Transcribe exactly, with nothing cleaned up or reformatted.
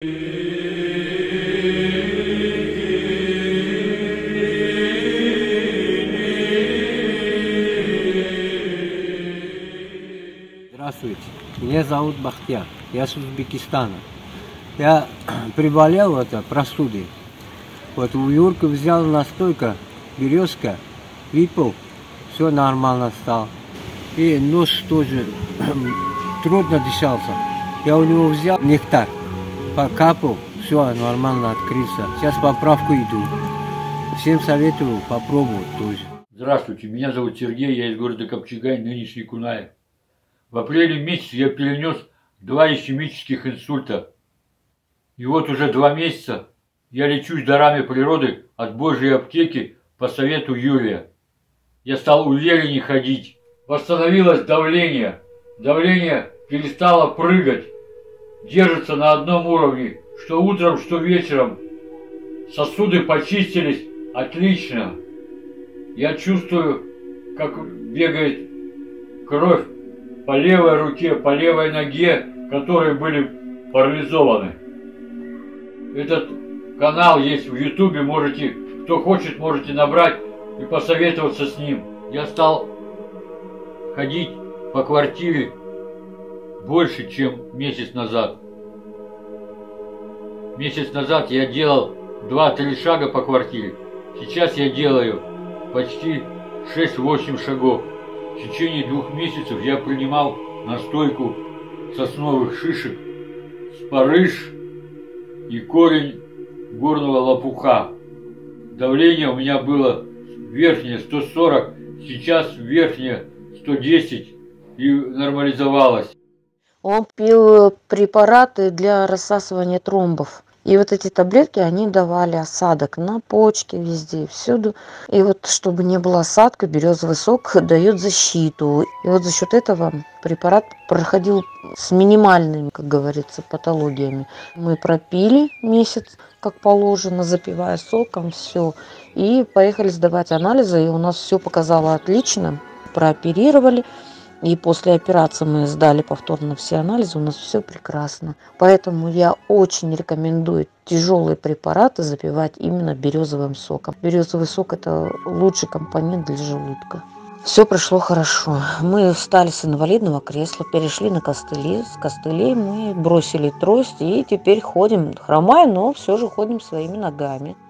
Здравствуйте, меня зовут Бахтияр, я с Узбекистана. Я приболел это, простудой. Вот у Юрка взял настойка, березка, выпил, все нормально стало. И нос тоже трудно дышался. Я у него взял нектар, покапал, все нормально открылся. Сейчас поправку иду. Всем советую попробовать тоже. Здравствуйте, меня зовут Сергей, я из города Копчегай, нынешний Кунаев. В апреле месяце я перенес два ишемических инсульта. И вот уже два месяца я лечусь дарами природы от Божьей аптеки по совету Юрия. Я стал увереннее ходить. Восстановилось давление. Давление перестало прыгать. Держится на одном уровне, что утром, что вечером. Сосуды почистились отлично. Я чувствую, как бегает кровь по левой руке, по левой ноге, которые были парализованы. Этот канал есть в ютубе, можете, кто хочет, можете набрать и посоветоваться с ним. Я стал ходить по квартире больше, чем месяц назад. Месяц назад я делал два-три шага по квартире. Сейчас я делаю почти шесть-восемь шагов. В течение двух месяцев я принимал настойку сосновых шишек, спарыш и корень горного лопуха. Давление у меня было верхнее сто сорок, сейчас верхнее сто десять и нормализовалось. Он пил препараты для рассасывания тромбов. И вот эти таблетки, они давали осадок на почке, везде, всюду. И вот, чтобы не было осадка, березовый сок дает защиту. И вот за счет этого препарат проходил с минимальными, как говорится, патологиями. Мы пропили месяц, как положено, запивая соком, все. И поехали сдавать анализы, и у нас все показало отлично. Прооперировали. И после операции мы сдали повторно все анализы, у нас все прекрасно. Поэтому я очень рекомендую тяжелые препараты запивать именно березовым соком. Березовый сок – это лучший компонент для желудка. Все прошло хорошо. Мы встали с инвалидного кресла, перешли на костыли. С костылей мы бросили трость и теперь ходим, хромая, но все же ходим своими ногами.